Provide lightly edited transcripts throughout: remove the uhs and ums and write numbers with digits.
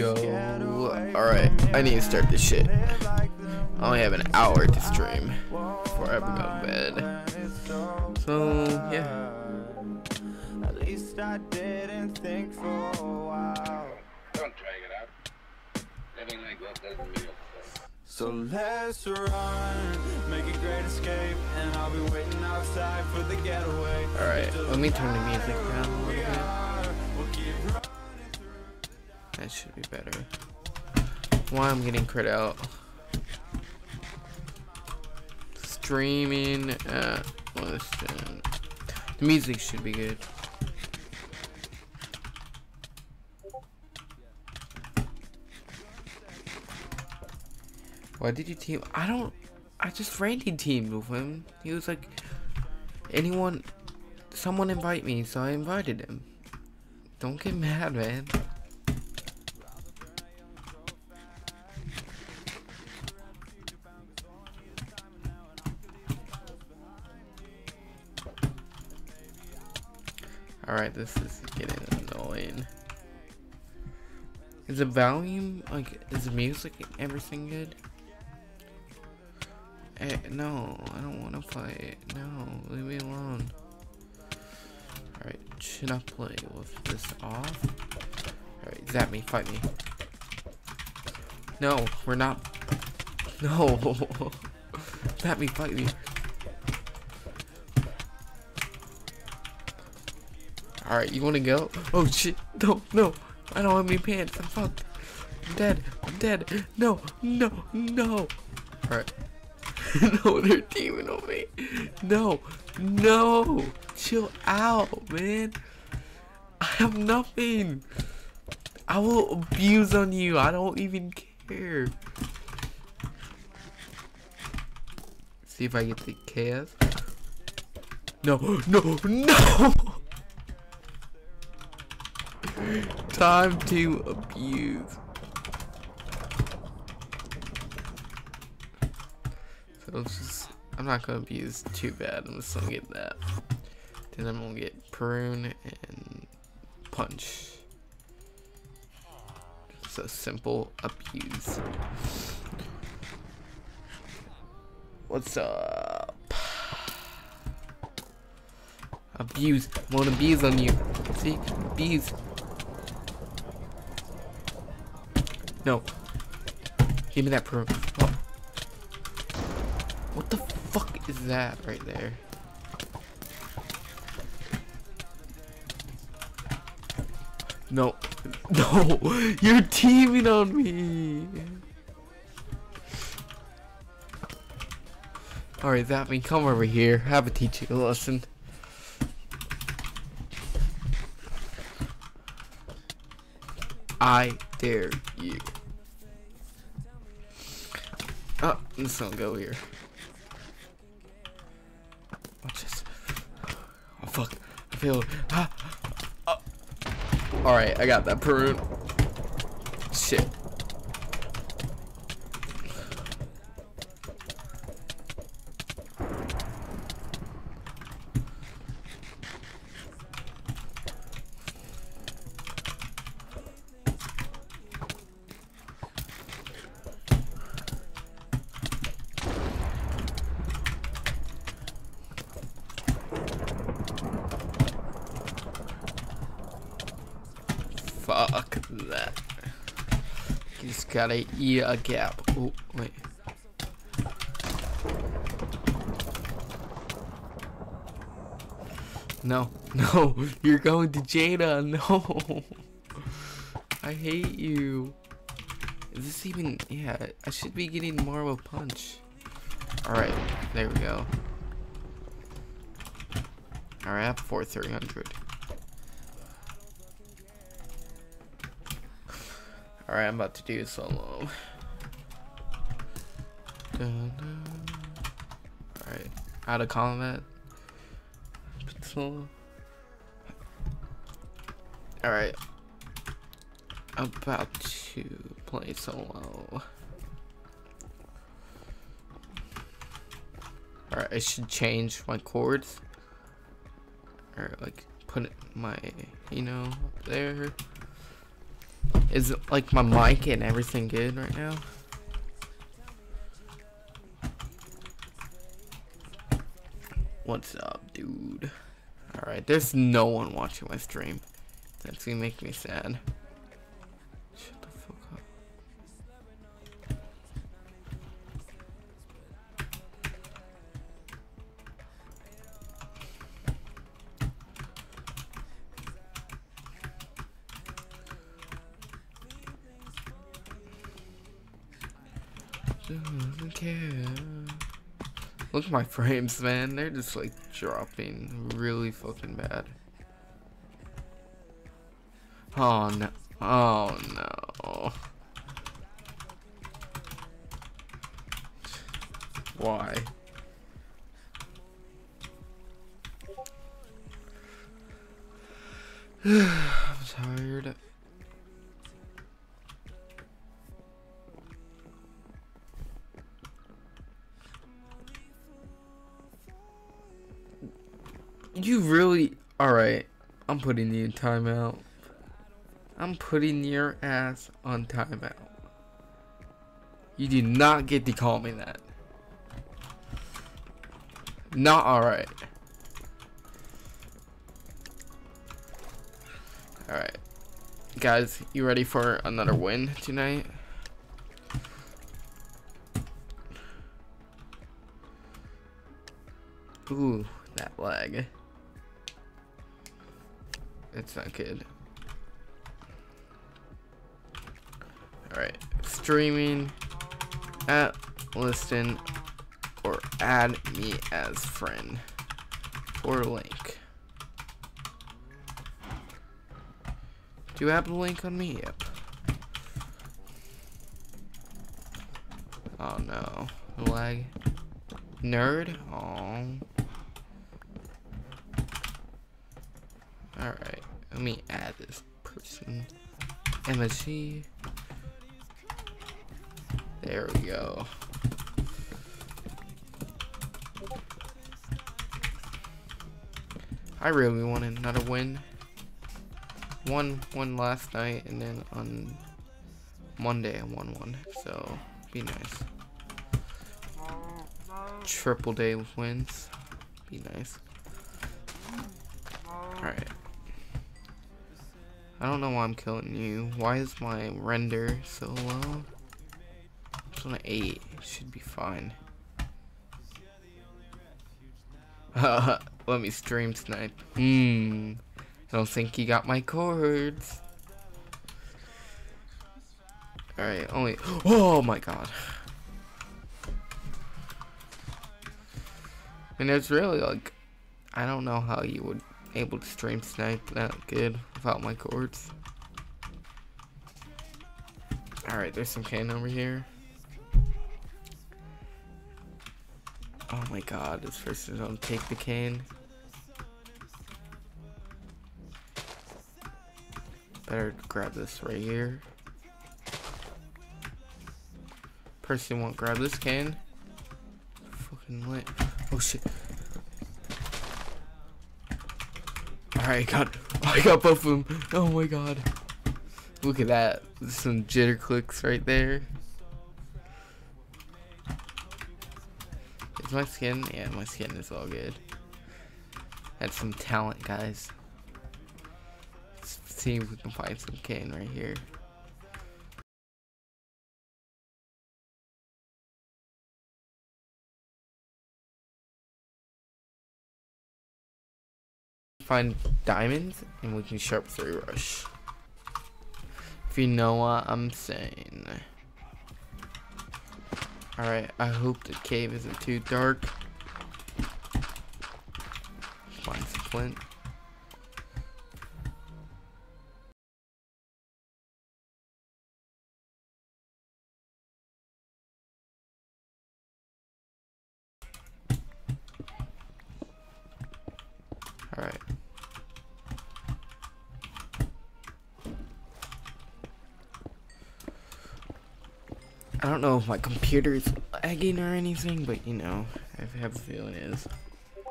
go. Alright, I need to start this shit. I only have an hour to stream before I ever go to bed. So, yeah. At least I didn't think for a while. Don't drag it out. Living like that doesn't mean it. So let's run, make a great escape, and I'll be waiting outside for the getaway. Alright, let me turn the music down a little bit. That should be better. Why I'm getting crit out. Streaming at listen. The music should be good. Why did you team? I just randomly teamed with him. He was like, someone invite me, so I invited him. Don't get mad, man. Alright, this is getting annoying. Is the volume, like, is the music and everything good? No, I don't want to play it. No, leave me alone. Alright, should I play with this off? Alright, zap me, fight me. No, we're not. No. Zap me, fight me. Alright, you wanna go? Oh shit, no, I don't have any pants, I'm fucked. I'm dead, no. Alright. No, they're teaming on me. No, chill out, man. I have nothing. I will abuse on you, I don't even care. See if I get the chaos. No. Time to abuse. So I'm not gonna abuse too bad. I'm just gonna get that. Then I'm gonna get prune and punch. It's a simple abuse. What's up? Abuse. I want to abuse on you. See? Abuse. No. Give me that prune. Oh. What the fuck is that right there? No. You're teaming on me. Alright, that means come over here. Have a teaching lesson. I dare you. Oh, I'm just gonna go here. Watch this. Oh fuck. I feel Alright, I got that prune. Shit. Fuck that. You just gotta eat a gap. Oh, wait. No, you're going to Jada. No. I hate you. Is this even, yeah, I should be getting more of a punch. Alright, there we go. Alright, I have 4,300. Alright, I'm about to do a solo. Alright, out of combat. Solo. Alright. About to play solo. Alright, I should change my chords. Or like put it my, up there. Is like my mic and everything good right now? What's up, dude? Alright, there's no one watching my stream. That's gonna make me sad. Shut the fuck up. Doesn't care. Look at my frames, man. They're just like dropping really fucking bad. Oh no. Oh no. Why? I'm tired. You really... Alright, I'm putting you in timeout. I'm putting your ass on timeout. You do not get to call me that. Not alright. Alright. Guys, you ready for another win tonight? Ooh, that lag. It's not good. Alright, streaming at listen or add me as friend or link. Do you have a link on me? Yep. Oh no, lag. Nerd? Oh. Alright, let me add this person. MSG. There we go. I really want another win. Won last night, and then on Monday I won one, so be nice. Triple day wins, be nice. Alright. I don't know why I'm killing you. Why is my render so low? It's on an 8. It should be fine. Let me stream snipe. I don't think he got my chords. Alright, only... Oh my god. And it's really like... I don't know how you would able to stream snipe that good without my chords. Alright, there's some cane over here. Oh my god, this person don't take the cane. Better grab this right here. Person won't grab this cane. Fucking lit. Oh shit. Alright, I got both of them. Oh my god. Look at that. There's some jitter clicks right there. Is my skin? Yeah, my skin is all good. That's some talent, guys. Let's see if we can find some cane right here. Find diamonds and we can sharp 3 rush. If you know what I'm saying. Alright, I hope the cave isn't too dark. Find some flint. Alright. I don't know if my computer is lagging or anything, but you know, I have a feeling it is.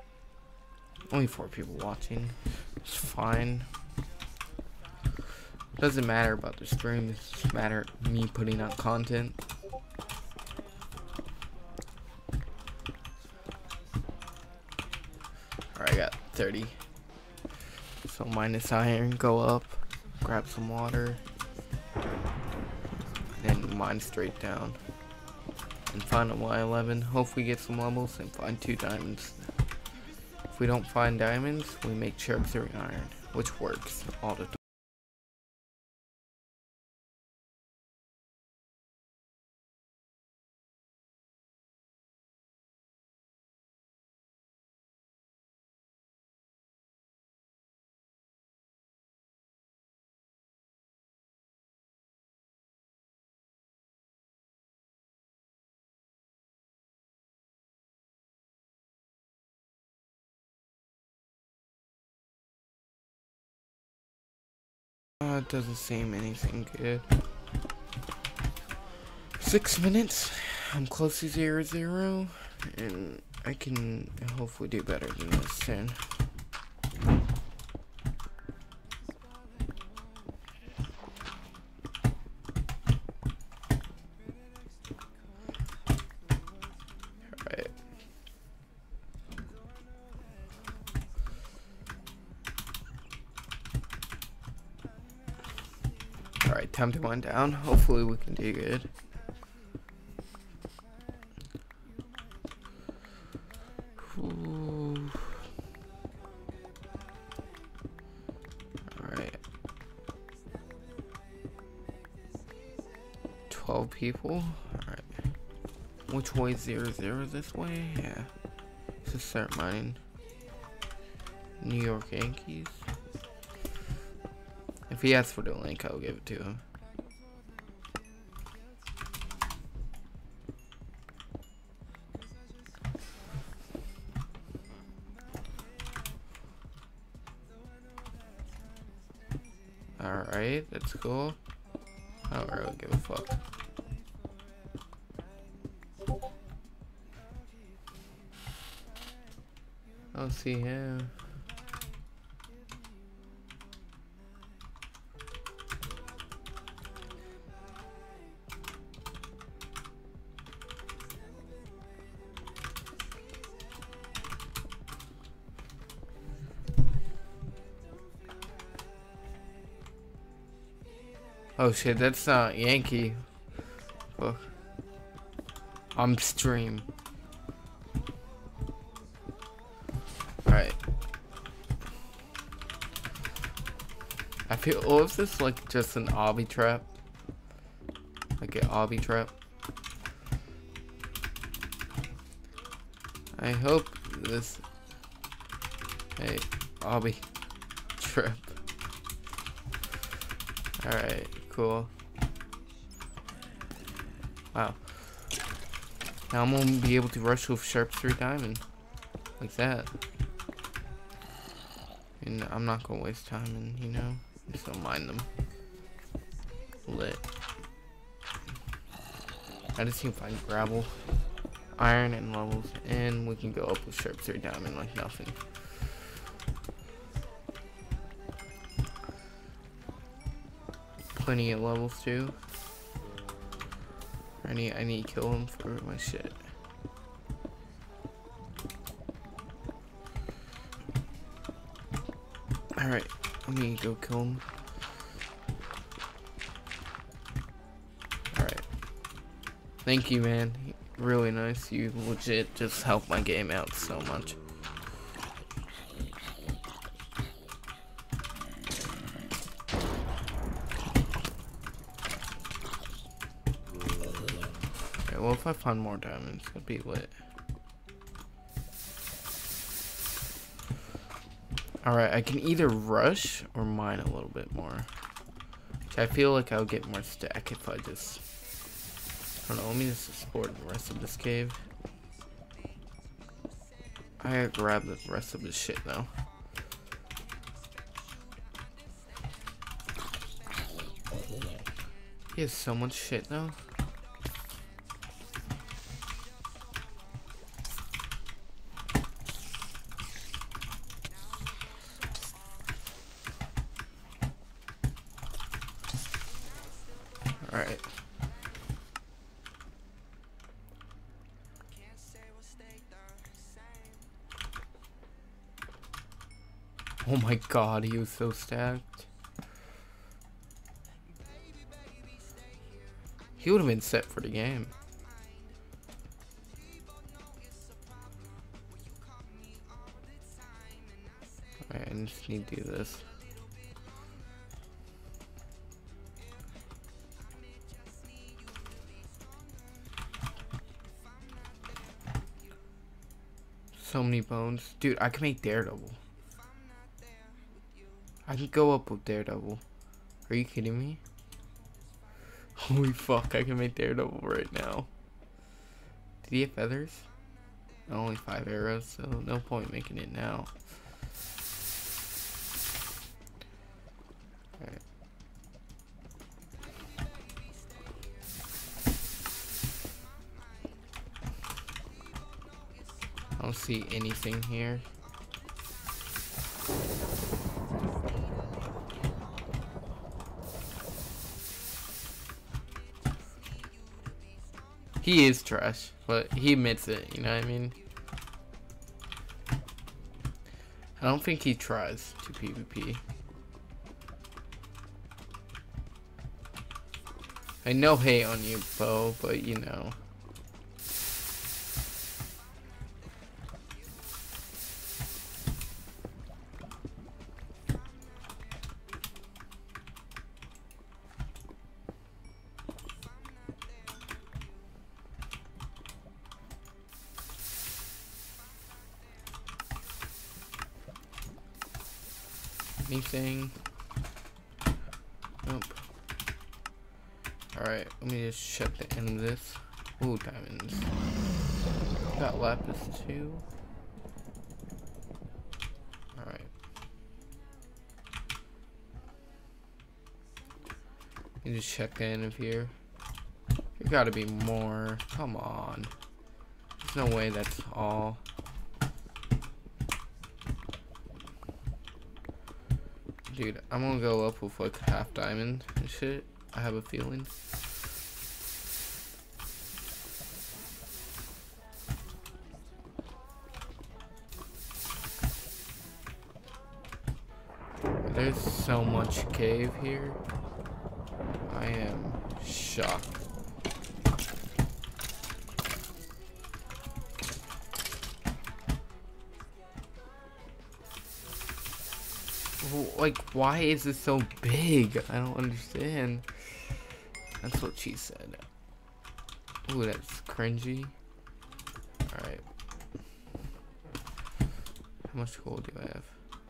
Only 4 people watching. It's fine. Doesn't matter about the stream, it's just matter me putting out content. Alright, I got 30. So minus iron, go up, grab some water, and then mine straight down. And find a Y11, hopefully get some levels, and find 2 diamonds. If we don't find diamonds, we make sharp 3 iron, which works all the time. It doesn't seem anything good. 6 minutes. I'm close to 0-0, and I can hopefully do better than this soon. Alright. Alright, time to wind down. Hopefully we can do good. Alright. 12 people. Alright. Which way is 0-0 this way? Yeah. Let's just start mining. New York Yankees. If he asks for the link, I'll give it to him. Alright, that's cool. I don't really give a fuck. I don't see him. Oh shit, that's not Yankee. Fuck. I'm stream. Alright. I feel, oh, is this like just an obby trap? Like an obby trap? I hope this, hey, obby trap. Alright, cool. Wow. Now I'm gonna be able to rush with sharp 3 diamond. Like that. And I'm not gonna waste time and, you know, just don't mind them. Lit. I just need to find gravel, iron, and levels, and we can go up with sharp 3 diamond like nothing. Plenty of levels too. I need to kill him for my shit. Alright, let me go kill him. Alright. Thank you, man. Really nice. You legit just helped my game out so much. Well, if I find more diamonds, it'll be lit. Alright, I can either rush or mine a little bit more. Which I feel like I'll get more stack if I just... I don't know, let me just explore the rest of this cave. I gotta grab the rest of this shit though. He has so much shit though. Alright. Oh my god, he was so stacked. He would have been set for the game. Alright, I just need to do this. So many bones. Dude, I can make Daredevil. I can go up with Daredevil. Are you kidding me? Holy fuck, I can make Daredevil right now. Did he have feathers? Only 5 arrows, so no point making it now. Alright. I don't see anything here. He is trash, but he admits it, you know what I mean? I don't think he tries to PvP. I no hate on you, Bo, but you know. Anything? Nope. Alright, let me just check the end of this. Ooh, diamonds. Got lapis too. Alright. Let me just check the end of here. There gotta be more. Come on. There's no way that's all. Dude, I'm gonna go up with like half diamond and shit. I have a feeling. There's so much cave here. I am shocked. Like, why is it so big? I don't understand. That's what she said. Ooh, that's cringy. Alright. How much gold do I have?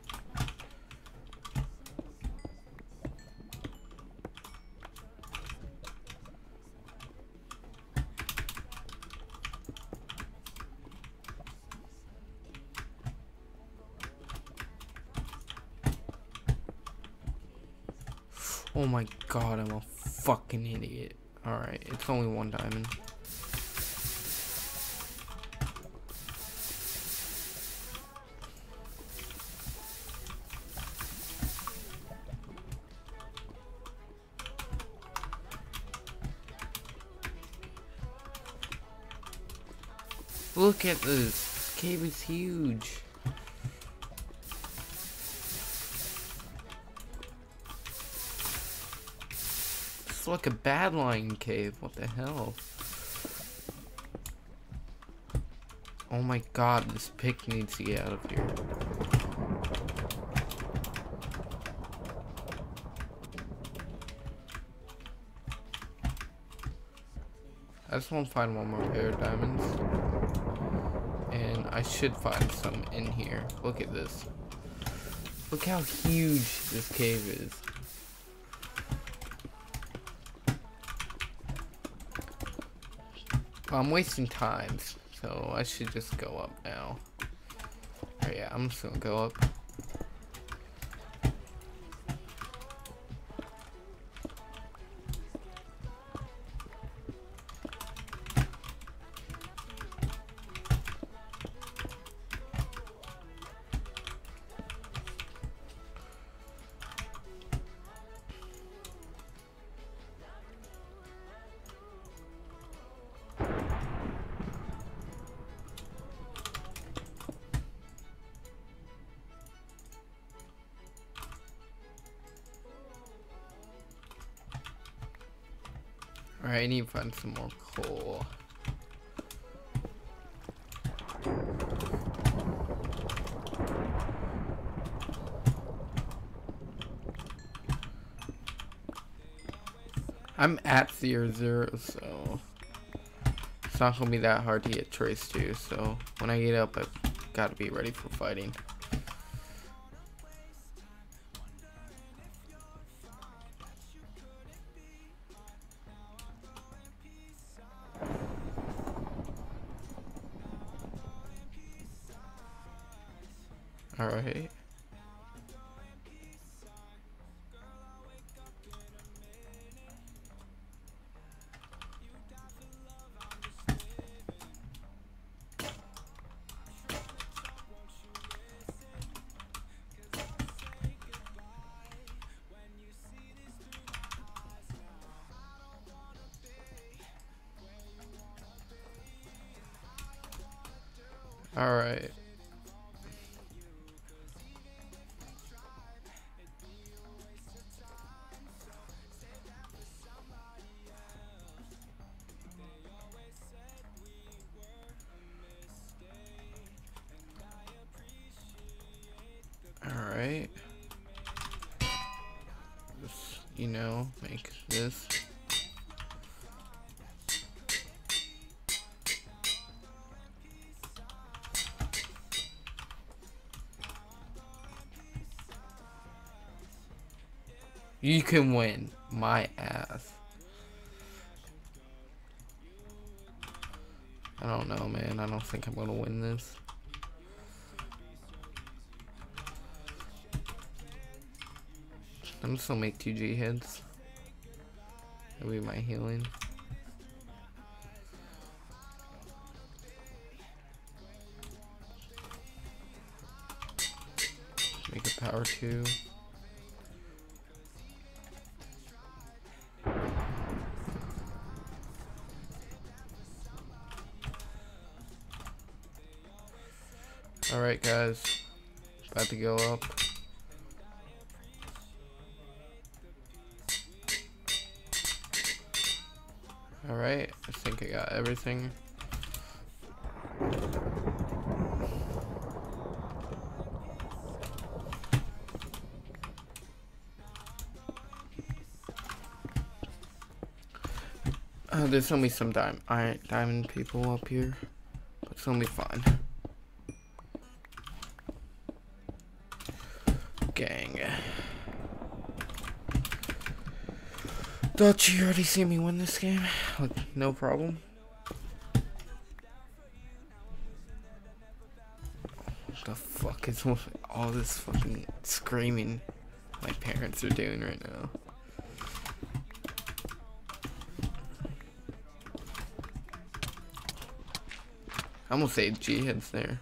Oh my god, I'm a fucking idiot. Alright, it's only 1 diamond. Look at this. This cave is huge. It's like a Badlion cave. What the hell? Oh my god, this pick needs to get out of here. I just want to find one more pair of diamonds. And I should find some in here. Look at this. Look how huge this cave is. Well, I'm wasting time, so I should just go up now. Alright, yeah, I'm just gonna go up. Alright, I need to find some more coal. I'm at 0-0, so it's not gonna be that hard to get trace to. So when I get up, I've got to be ready for fighting. All right. All right. All right. Just, you know, make this. You can win my ass. I don't know, man. I don't think I'm gonna win this. I'm just gonna make 2 G hits. That'll be my healing. Make a power 2. Alright guys, about to go up. Alright, I think I got everything. There's gonna be some diamond people up here, but it's gonna be fine. Gang. Thought you already see me win this game? Like, no problem. What the fuck is all this fucking screaming my parents are doing right now? I almost say G hits there.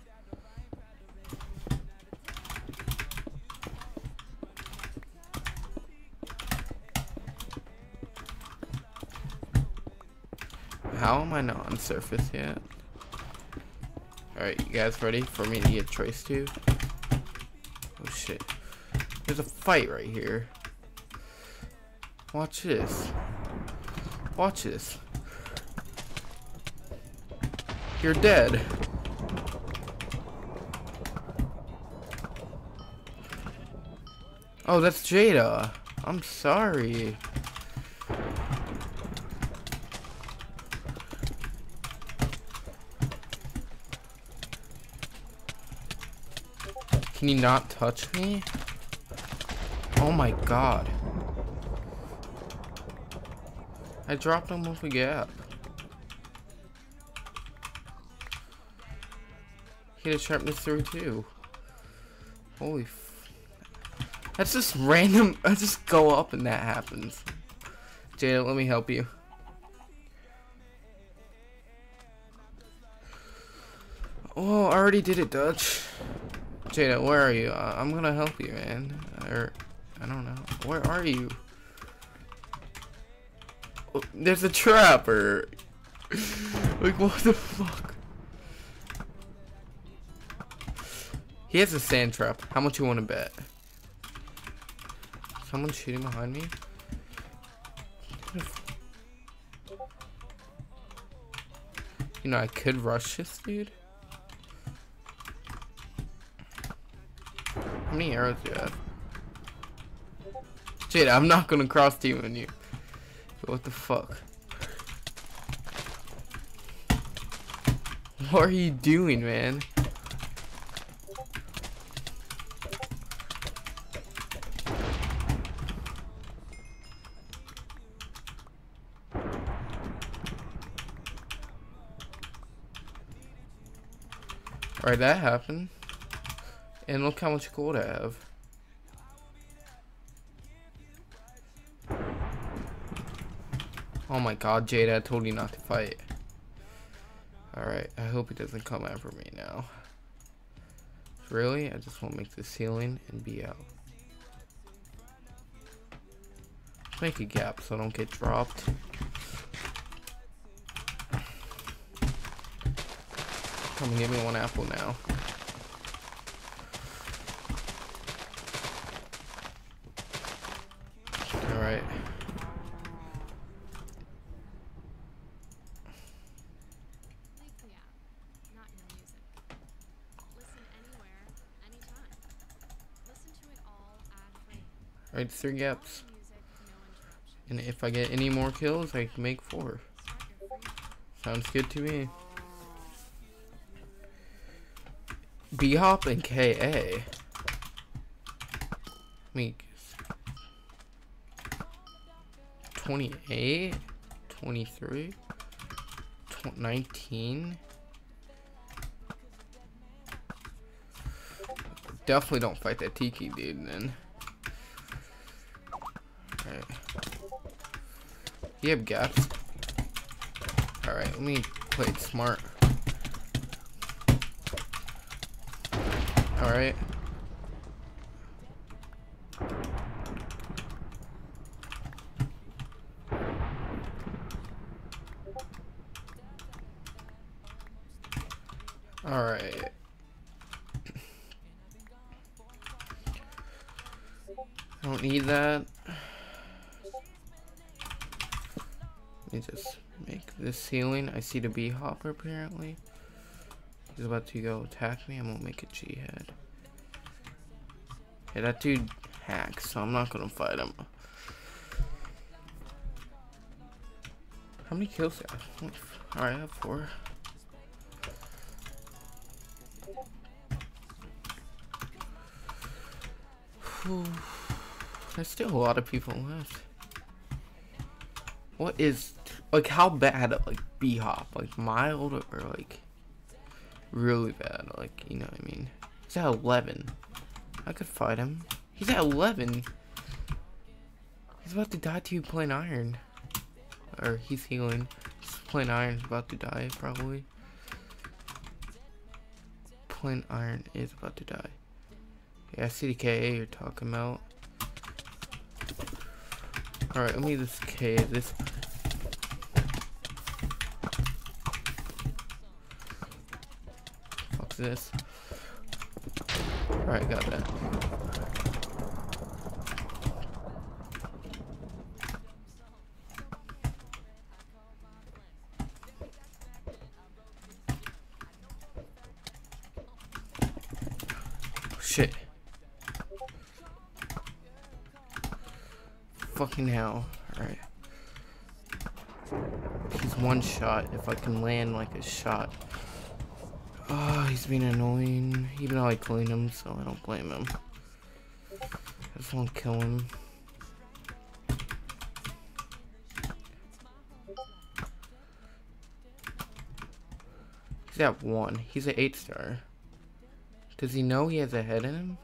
How am I not on surface yet? Alright, you guys ready for me to get trace to? Oh shit. There's a fight right here. Watch this. Watch this. You're dead. Oh, that's Jada. I'm sorry. Can you not touch me? Oh my god. I dropped him off a gap. He had a sharpness through too. Holy f... That's just random. I just go up and that happens. Jada, let me help you. Oh, I already did it, Dutch. Jada, where are you? I'm gonna help you, man. Or, I don't know. Where are you? Oh, there's a trapper. Like, what the fuck? He has a sand trap. How much you want to bet? Someone's shooting behind me? You know, I could rush this dude. How many arrows do you have? Shit, I'm not gonna cross team on you. What the fuck? What are you doing, man? Alright, that happened. And look how much gold I have. Oh my god, Jada, I told you not to fight. Alright, I hope he doesn't come after me now. Really? I just want to make this ceiling and be out. Make a gap so I don't get dropped. Come and give me one apple now. Alright. Alright, 3 gaps. And if I get any more kills, I can make 4. Sounds good to me. B-Hop and KA. Meek. 28, 23, 19. Definitely don't fight that Tiki dude then. Alright. You have gaps. Alright, let me play it smart. Alright. Alright. I don't need that. Let me just make this ceiling. I see the B-Hopper apparently. He's about to go attack me. I'm gonna make a G-head. Yeah, that dude hacks, so I'm not gonna fight him. How many kills do I have? Alright, I have 4. Whew. There's still a lot of people left. What is, like, how bad, like, B-Hop? Like, mild or, like, really bad? Like, you know what I mean? He's at 11. I could fight him. He's at 11. He's about to die to plain iron. Or he's healing. Plain iron's about to die, probably. Plain iron is about to die. Yeah, CDKA you're talking about. Alright, let me just K this. Fuck this. Alright, got that. Shit. Fucking hell. Alright. He's one shot. If I can land like a shot. Oh, he's being annoying. Even though I clean him, so I don't blame him. I just want to kill him. He's at 1. He's an 8-star. Does he know he has a head in him?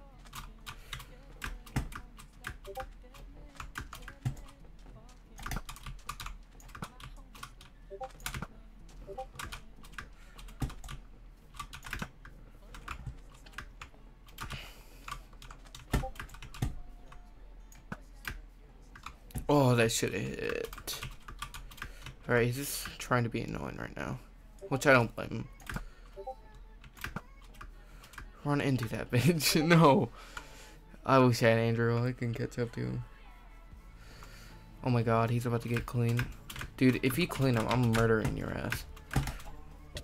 Oh, that should have hit. Alright, he's just trying to be annoying right now. Which I don't blame him. Run into that bitch. No. I wish I had Andrew. I can catch up to him. Oh my god, he's about to get clean. Dude, if you clean him, I'm murdering your ass.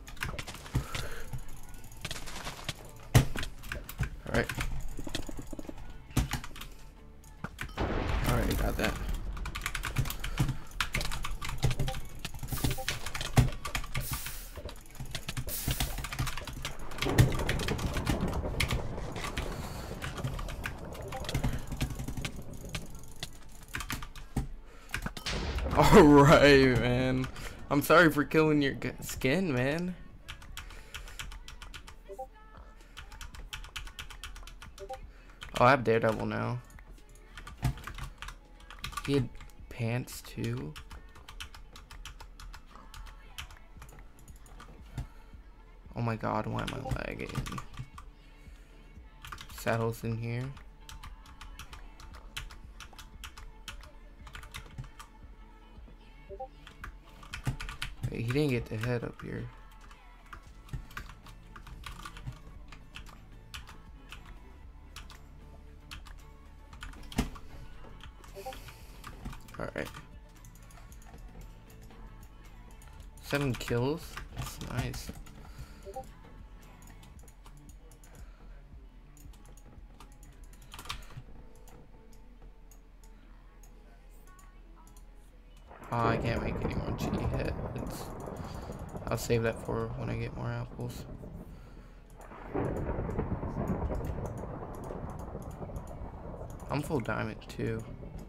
Alright. Alright, got that. Alright, man. I'm sorry for killing your skin, man. Oh, I have Daredevil now. He had pants too. Oh my god, why am I lagging? Saddles in here. Wait, he didn't get the head up here. Alright. 7 kills? That's nice. Oh, I can't make any more cheat hits. I'll save that for when I get more apples. I'm full diamond too.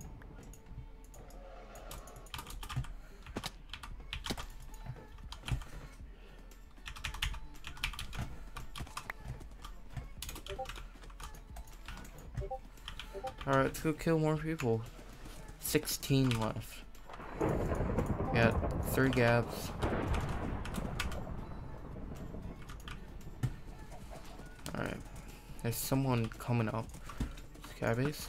Alright, let's go kill more people. 16 left. Got 3 gaps. Alright. There's someone coming up. Skybase.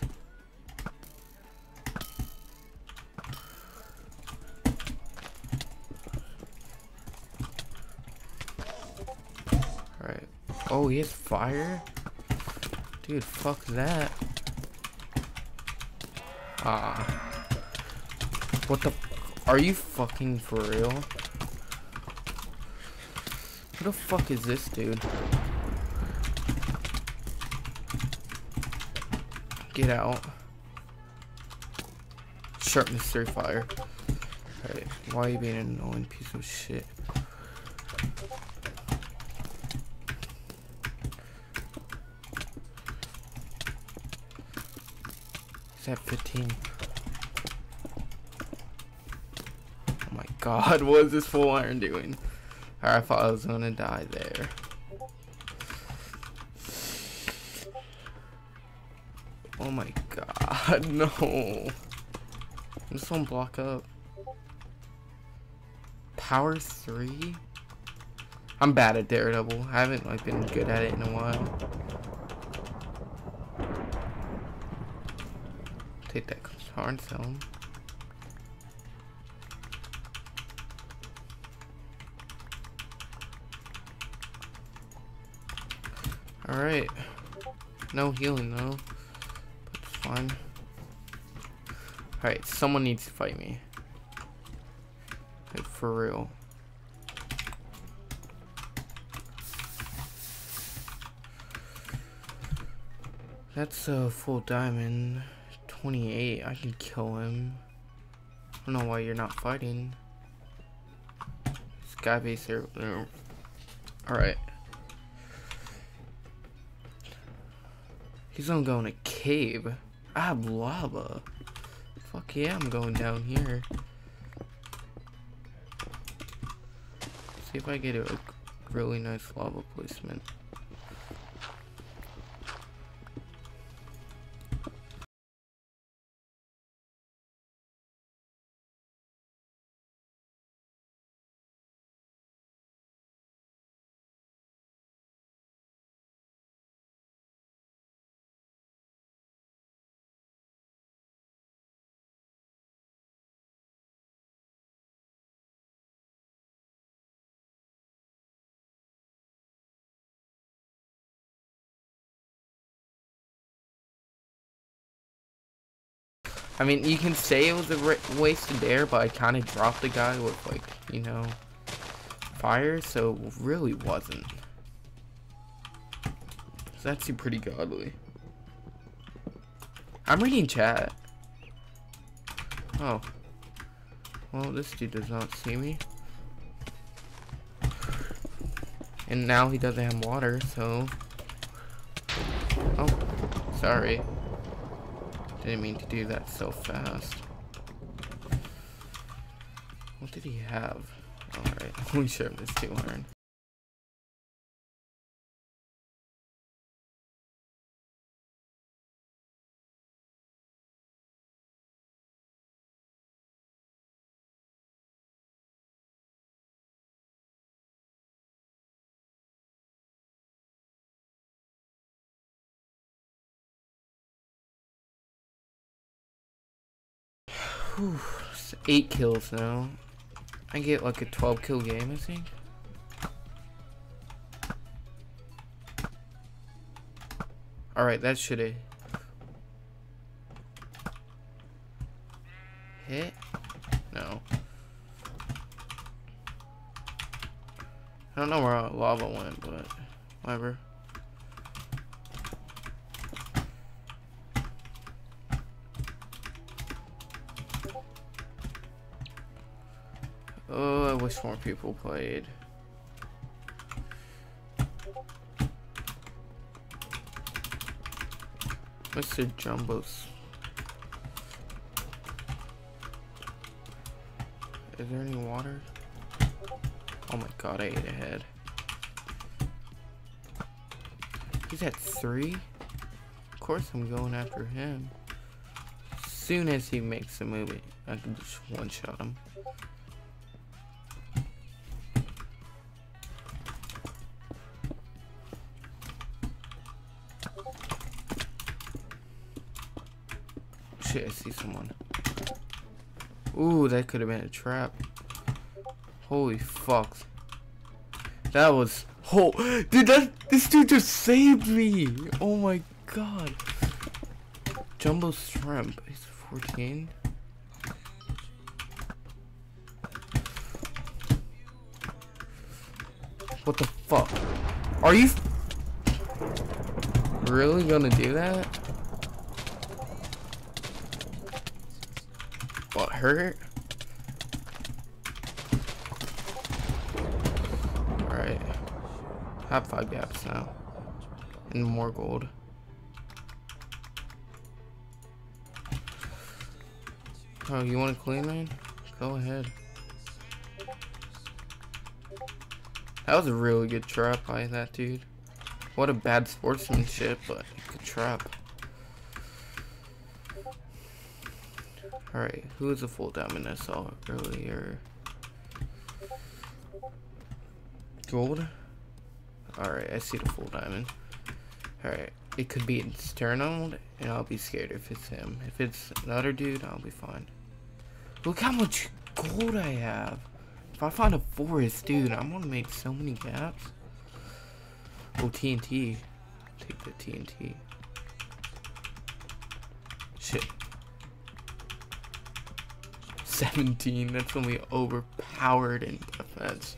Alright. Oh, he has fire? Dude, fuck that. Ah. What the? Are you fucking for real? Who the fuck is this dude? Get out. Sharp mystery fire. Alright, why are you being an annoying piece of shit? He's at 15. Oh my god, what is this full iron doing? Alright, I thought I was gonna die there. Oh my god, no. This one block up. Power 3? I'm bad at Daredevil. I haven't like been good at it in a while. Take that hard zone. Alright. No healing though. But it's fine. Alright, someone needs to fight me. Like, for real. That's a full diamond. 28. I can kill him. I don't know why you're not fighting. Skybase there. Alright. He's gonna go in a cave. I have lava. Fuck yeah, I'm going down here. See if I get a really nice lava placement. I mean, you can say it was a waste of air, but I kind of dropped the guy with, like, you know, fire, so it really wasn't. It's actually pretty godly. I'm reading chat. Oh. Well, this dude does not see me. And now he doesn't have water, so... Oh, sorry. Didn't mean to do that so fast. What did he have? Alright, holy shit, it's too hard. Whew, it's 8 kills now. I get like a 12 kill game, I think. Alright, that should have hit. No. I don't know where lava went, but whatever. Oh, I wish more people played. Mr. Jumbos. Is there any water? Oh my god, I ate ahead. He's at 3? Of course I'm going after him. As soon as he makes a move, I can just one-shot him. Shit, I see someone. Ooh, that could have been a trap. Holy fuck. That was... Oh, dude, this dude just saved me. Oh my god. Jumbo Shrimp. He's 14. What the fuck? Are you really gonna do that? What, hurt? Alright. I have 5 gaps now. And more gold. Oh, you want to clean, man? Go ahead. That was a really good trap by that dude. What a bad sportsmanship, but good trap. Alright, who is a full diamond I saw earlier? Gold? Alright, I see the full diamond. Alright, it could be external, and I'll be scared if it's him. If it's another dude, I'll be fine. Look how much gold I have. If I find a forest, dude, I'm gonna make so many gaps. Oh, TNT. Take the TNT. Shit. 17, that's gonna be overpowered in defense.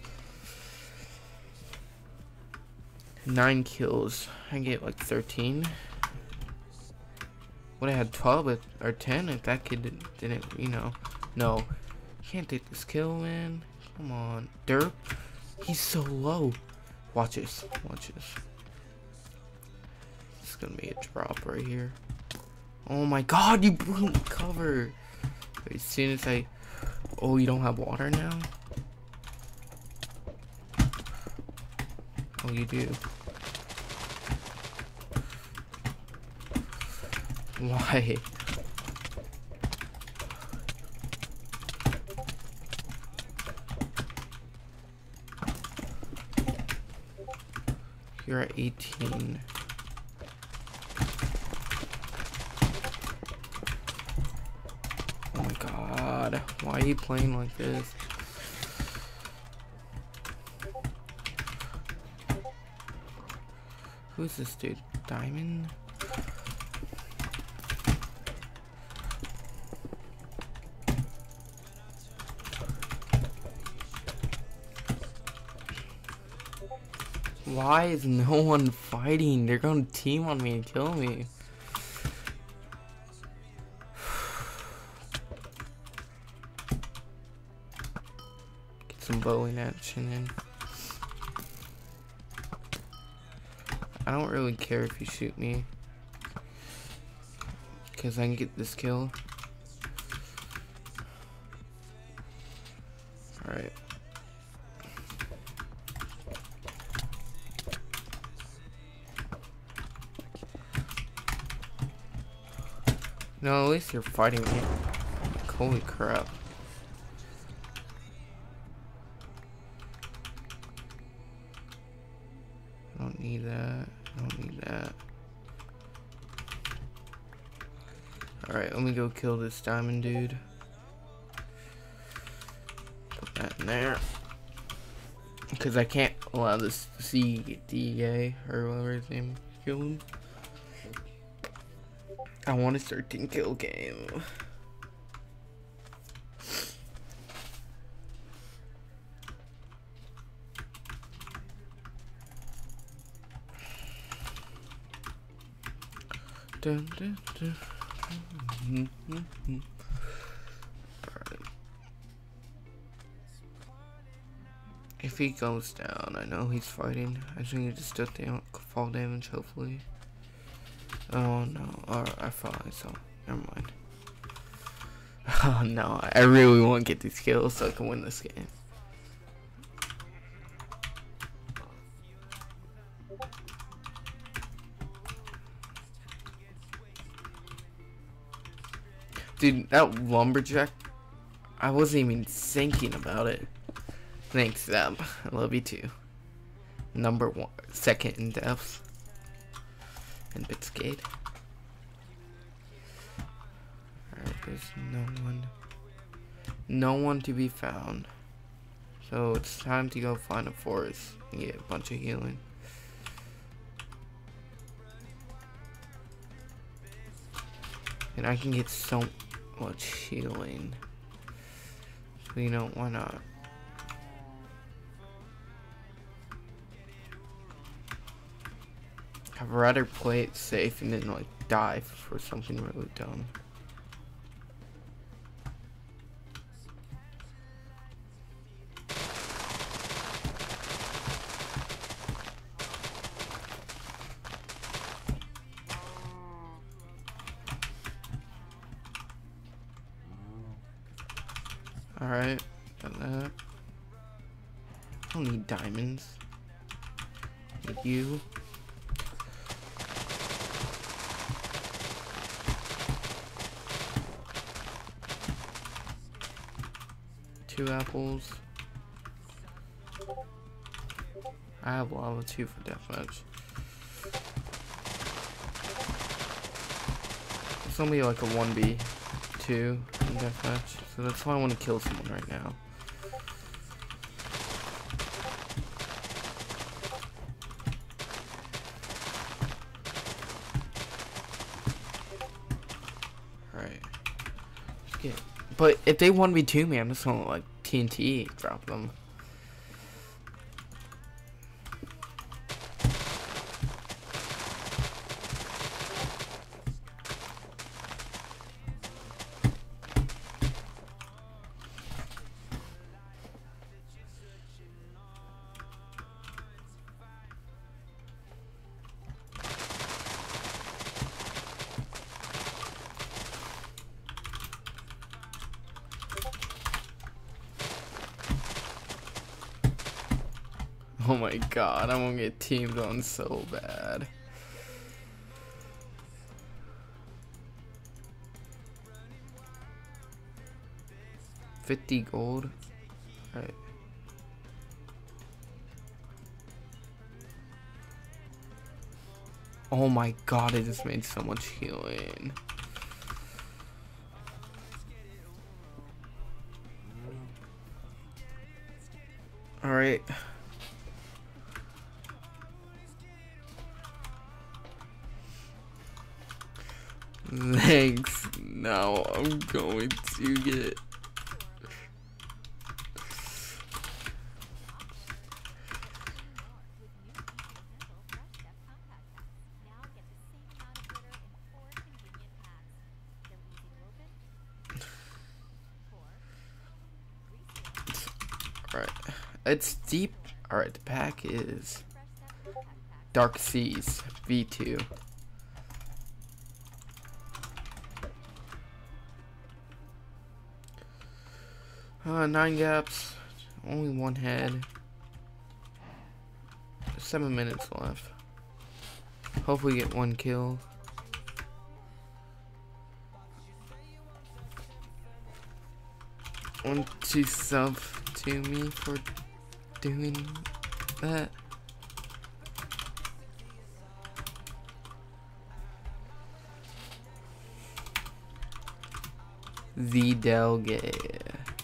9 kills. I get like 13. Would I had 12 or 10 if that kid didn't, you know. No. Can't take this kill, man. Come on. Derp. He's so low. Watch this. Watch this. It's gonna be a drop right here. Oh my god, you blew cover. As soon as I... Oh, you don't have water now? Oh, you do. Why? You're at 18. Oh my god. Why are you playing like this? Who's this dude? Diamond? Why is no one fighting? They're gonna team on me and kill me. Get some bowling action in. I don't really care if you shoot me, because I can get this kill. Alright. No, at least you're fighting me. Holy crap. I don't need that. I don't need that. Alright, let me go kill this diamond dude. Put that in there. Because I can't allow this CDA or whatever his name is, kill him. I want a 13 kill game. Dun, dun, dun. Alright. If he goes down, I know he's fighting. I just need to still fall damage, hopefully. Oh no, alright, I thought I saw. Never mind. Oh no, I really want to get these kills so I can win this game. Dude, that lumberjack, I wasn't even thinking about it. Thanks, Zab. I love you too. Number one, second in deaths. And Bitscade. Alright, there's no one to be found. So it's time to go find a forest and get a bunch of healing. And I can get so much healing. So you know, why not? I'd rather play it safe and then like die for something really dumb. Alright, got that. I don't need diamonds. Need you. Two apples. I have lava too for deathmatch. It's only like a 1v2 in deathmatch, so that's why I want to kill someone right now. Right. But if they 1v2 me, I'm just gonna like TNT drop them. Oh my god, I'm gonna get teamed on so bad. $50 gold. Right. Oh my god, I just made so much healing. Alright. Thanks. Now I'm going to get... Alright. It's deep. Alright, the pack is Dark Seas V2. 9 gaps. Only 1 head. 7 minutes left. Hopefully get 1 kill. Want to sub to me for doing that? The Delgate.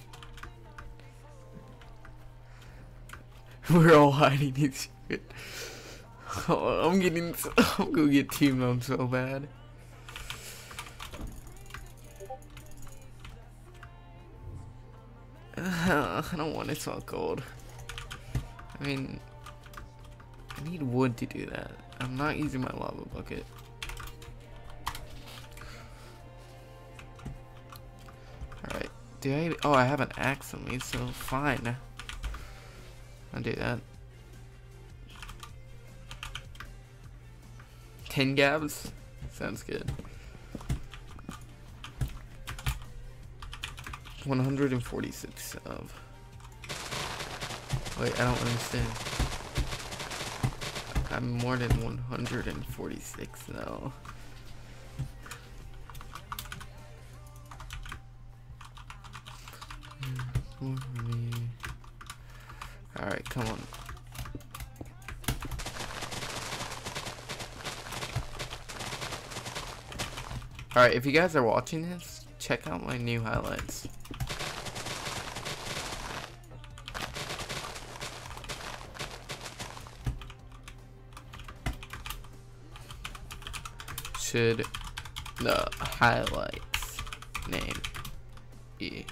We're all hiding his shit. Oh, I'm gonna get teamed up so bad. I don't want it so cold. I mean, I need wood to do that. I'm not using my lava bucket. Alright. Do I? Oh, I have an axe on me, so fine. I'll do that. 10 gabs? Sounds good. 146 of. Wait, I don't understand. I'm more than 146 now. Alright, come on. Alright, if you guys are watching this, check out my new highlights. Should the highlights name be?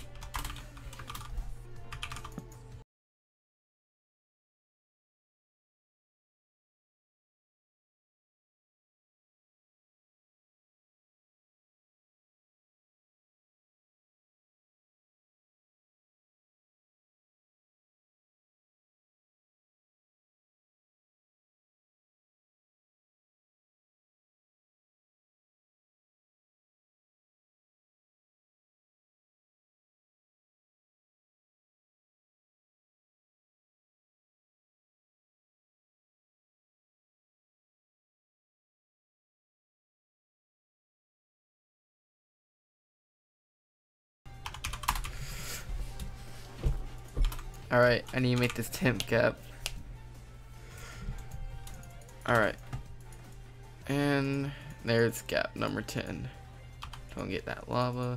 Alright, I need to make this temp gap. Alright. And there's gap number 10. Don't get that lava.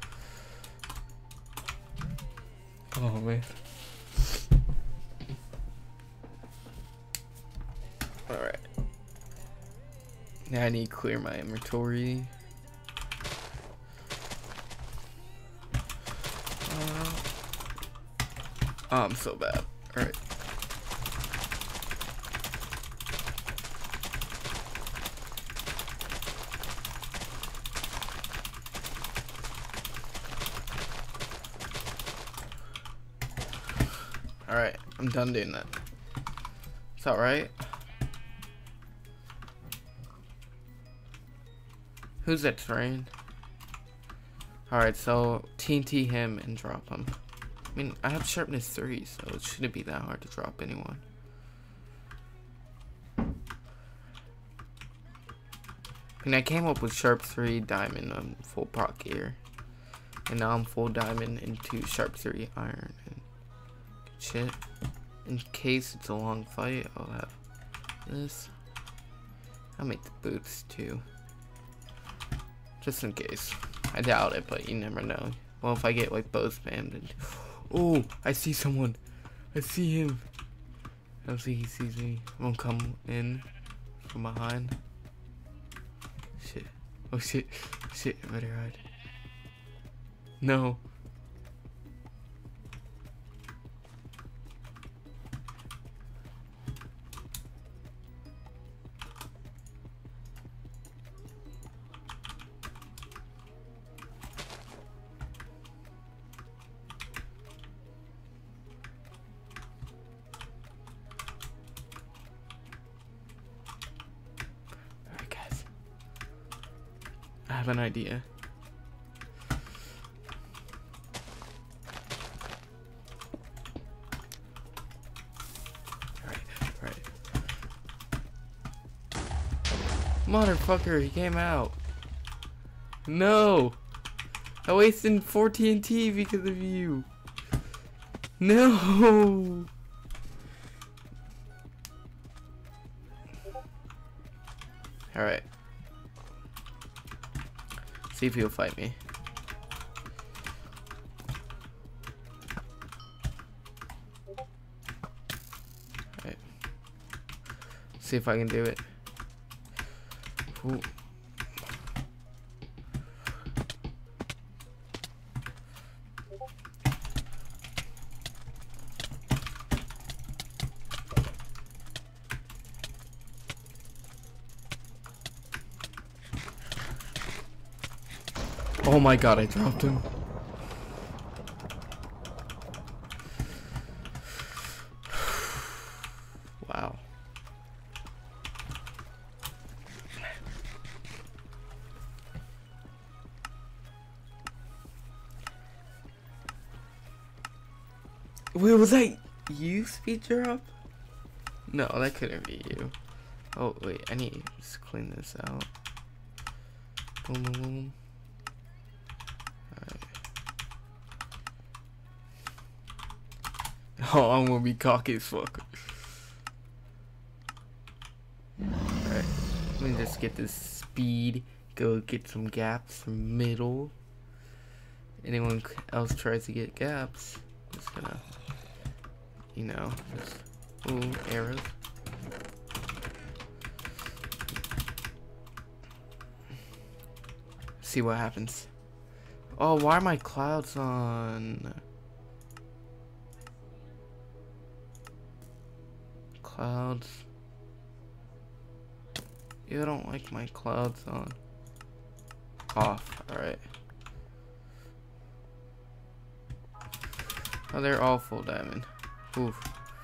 Oh man. Alright. Now I need to clear my inventory. Oh, I'm so bad. Alright. Alright, I'm done doing that. It's alright. Who's that train? Alright, so TNT him and drop him. I mean, I have sharpness 3, so it shouldn't be that hard to drop anyone. I mean, I came up with sharp 3 diamond on full proc gear. And now I'm full diamond into sharp 3 iron and shit. In case it's a long fight, I'll have this. I'll make the boots too. Just in case. I doubt it, but you never know. Well, if I get like both spammed and... Oh, I see someone. I see him. I don't think he sees me. I'm gonna come in from behind. Shit. Oh shit. Shit, I better hide. No. have an idea. Alright. Motherfucker, he came out. No! I wasted 4 TNT because of you. No! Alright. See if he'll fight me. Alright. See if I can do it. Ooh. Oh my god, I dropped him. Wow. Wait, was that you, Speed Drop? No, that couldn't be you. Oh, wait, I need to just clean this out. Boom, boom, boom. Oh, I'm gonna be cocky as fuck. Alright, let me just get this speed. Go get some gaps from middle. Anyone else tries to get gaps, just gonna, you know, just, ooh, arrows. See what happens. Oh, why are my clouds on? Clouds. You don't like my clouds on. Off. Alright. Oh, they're all full diamond. Oof.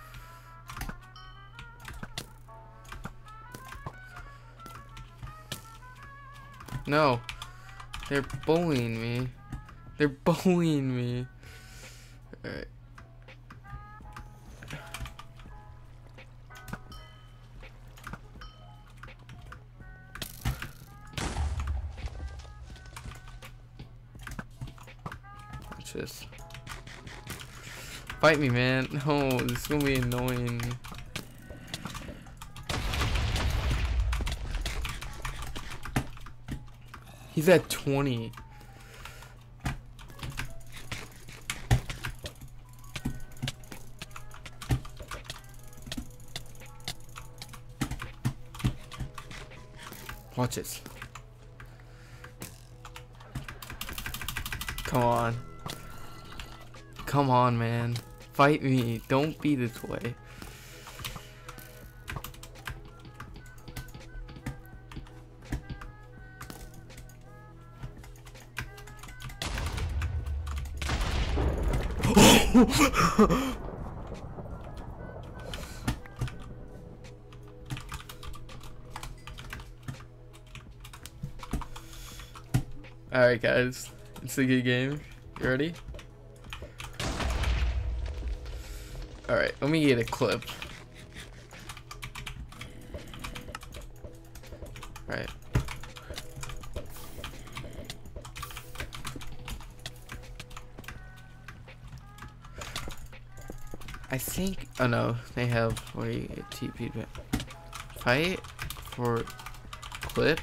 No. They're bullying me. They're bullying me. Alright. Watch this. Fight me, man. No, this is gonna be annoying. He's at 20. Watch this. Come on. Come on, man. Fight me. Don't be this way. Alright guys, it's a good game. You ready? Alright, let me get a clip. Alright. I think, oh no, they have where you get TP. Fight for clip.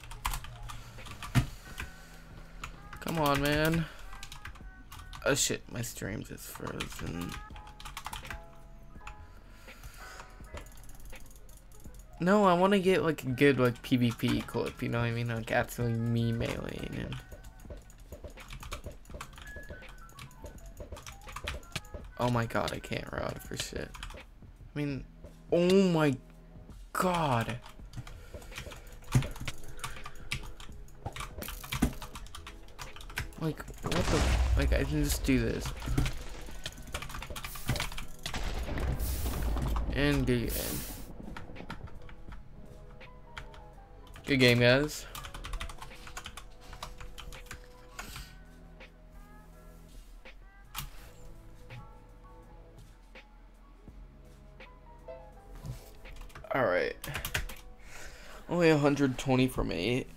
Come on, man. Oh shit, my stream just frozen. No, I want to get like a good like PvP clip, you know what I mean? Like actually me meleeing him. Oh my god, I can't rod for shit. I mean, oh my god. Like, what the, like, I can just do this. And good game. Good game, guys. Alright. Only 120 from 8.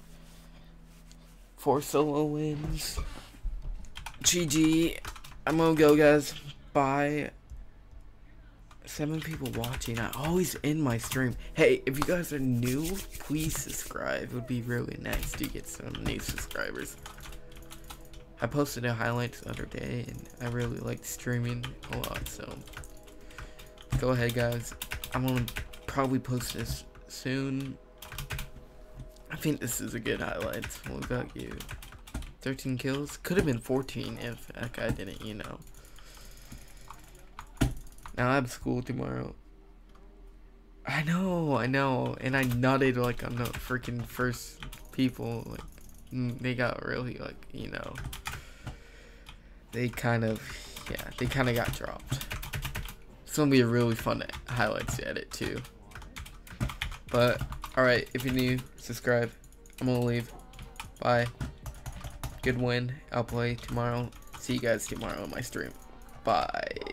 4 solo wins. GG. I'm gonna go, guys. Bye. 7 people watching. I always end my stream. Hey, if you guys are new, please subscribe. It would be really nice to get some new subscribers. I posted a highlights the other day, and I really liked streaming a lot, so go ahead, guys. I'm gonna probably post this soon. I think this is a good highlights. What about you? 13 kills? Could have been 14 if that guy didn't, you know. Now I have school tomorrow. I know, and I nutted like on the freaking first people. Like, they got really like, you know, they kind of got dropped. It's gonna be a really fun highlights to edit too. But alright, if you're new, subscribe. I'm gonna leave. Bye. Good win. I'll play tomorrow. See you guys tomorrow on my stream. Bye.